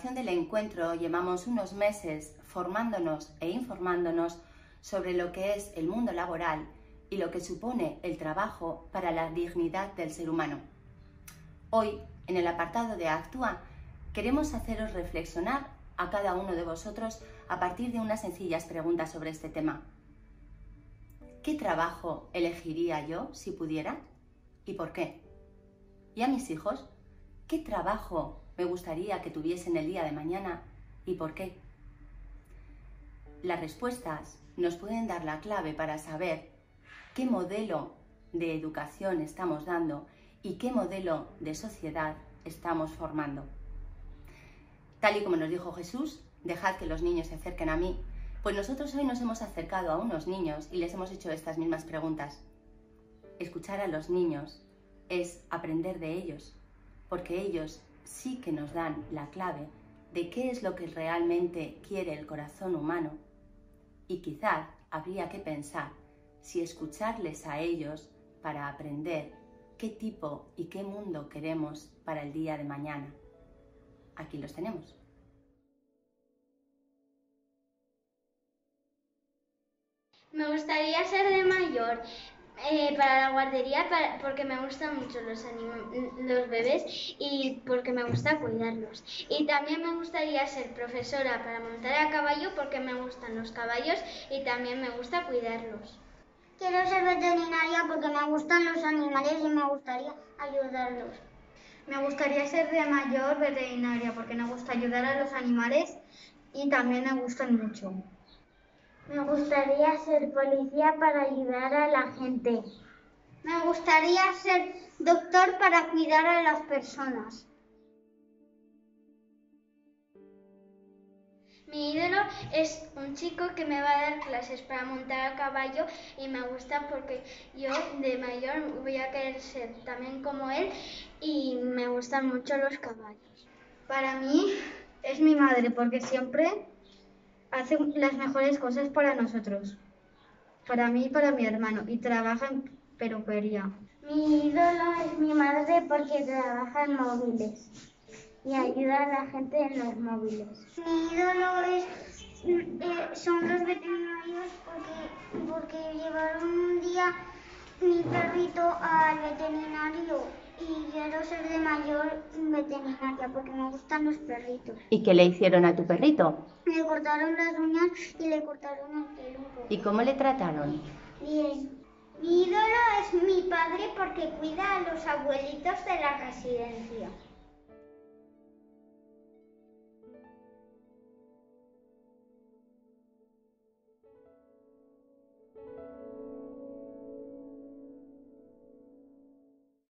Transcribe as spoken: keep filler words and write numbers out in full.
ocasión del encuentro llevamos unos meses formándonos e informándonos sobre lo que es el mundo laboral y lo que supone el trabajo para la dignidad del ser humano. Hoy, en el apartado de Actúa, queremos haceros reflexionar a cada uno de vosotros a partir de unas sencillas preguntas sobre este tema. ¿Qué trabajo elegiría yo si pudiera? ¿Y por qué? ¿Y a mis hijos? ¿Qué trabajo me gustaría que tuviesen el día de mañana y por qué? Las respuestas nos pueden dar la clave para saber qué modelo de educación estamos dando y qué modelo de sociedad estamos formando. Tal y como nos dijo Jesús, dejad que los niños se acerquen a mí, pues nosotros hoy nos hemos acercado a unos niños y les hemos hecho estas mismas preguntas. Escuchar a los niños es aprender de ellos, porque ellos sí que nos dan la clave de qué es lo que realmente quiere el corazón humano. Y quizás habría que pensar si escucharles a ellos para aprender qué tipo y qué mundo queremos para el día de mañana. Aquí los tenemos. Me gustaría ser de mayor eh, para la guardería para, porque me gustan mucho los, los bebés y porque me gusta cuidarlos. Y también me gustaría ser profesora para montar a caballo porque me gustan los caballos y también me gusta cuidarlos. Quiero ser veterinaria porque me gustan los animales y me gustaría ayudarlos. Me gustaría ser de mayor veterinaria porque me gusta ayudar a los animales y también me gustan mucho. Me gustaría ser policía para ayudar a la gente. Me gustaría ser doctor para cuidar a las personas. Mi ídolo es un chico que me va a dar clases para montar a caballo y me gusta porque yo de mayor voy a querer ser también como él y me gustan mucho los caballos. Para mí es mi madre porque siempre hace las mejores cosas para nosotros, para mí y para mi hermano, y trabaja en peluquería. Mi ídolo es mi madre porque trabaja en móviles y ayuda a la gente en los móviles. Mi ídolo es, eh, son los veterinarios porque, porque llevaron un día mi perrito al veterinario y quiero ser de mayor veterinaria porque me gustan los perritos. ¿Y qué le hicieron a tu perrito? Le cortaron las uñas y le cortaron el peludo. ¿Y cómo le trataron? Bien. Mi ídolo es mi padre porque cuida a los abuelitos de la residencia.